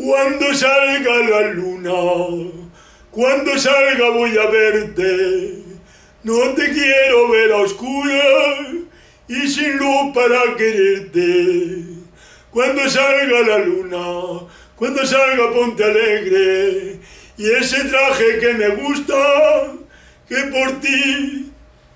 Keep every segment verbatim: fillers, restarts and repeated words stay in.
Cuando salga la luna, cuando salga voy a verte. No te quiero ver a oscuras y sin luz para quererte. Cuando salga la luna, cuando salga ponte alegre. Y ese traje que me gusta, que por ti.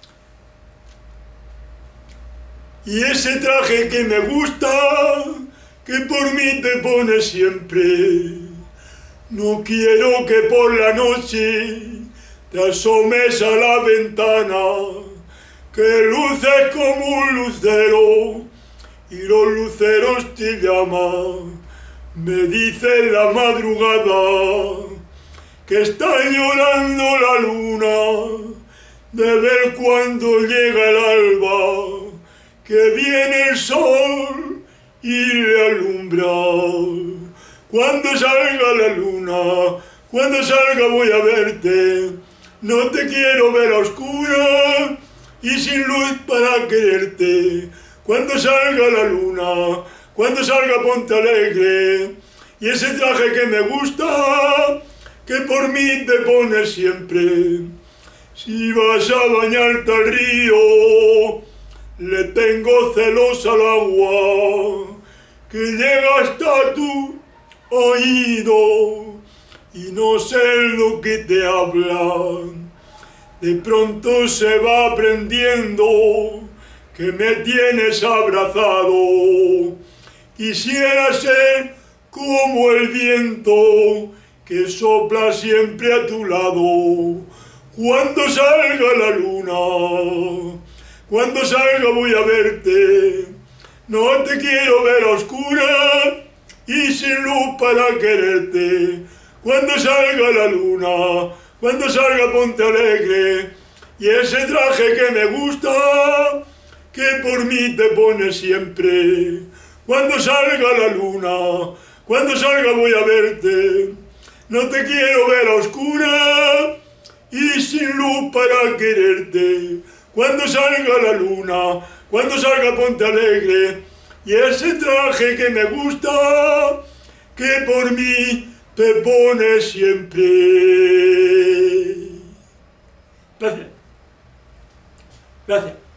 Y ese traje que me gusta, que por mí te pones siempre. No quiero que por la noche te asomes a la ventana, que luces como un lucero y los luceros te llaman. Me dice en la madrugada que está llorando la luna de ver cuando llega el alba, que viene el sol y le alumbra. Cuando salga la luna, cuando salga voy a verte. No te quiero ver a oscuras y sin luz para quererte. Cuando salga la luna, cuando salga ponte alegre. Y ese traje que me gusta, que por mí te pones siempre. Si vas a bañarte al río, le tengo celos al agua, que llega hasta tu oído y no sé lo que te hablan. De pronto se va aprendiendo que me tienes abrazado. Quisiera ser como el viento que sopla siempre a tu lado. Cuando salga la luna, cuando salga voy a verte. No te quiero ver a oscuras y sin luz para quererte. Cuando salga la luna, cuando salga ponte alegre. Y ese traje que me gusta, que por mí te pones siempre. Cuando salga la luna, cuando salga voy a verte. No te quiero ver a oscuras y sin luz para quererte. Cuando salga la luna, cuando salga ponte alegre. Y ese traje que me gusta, que por mí te pones siempre. Gracias. Gracias.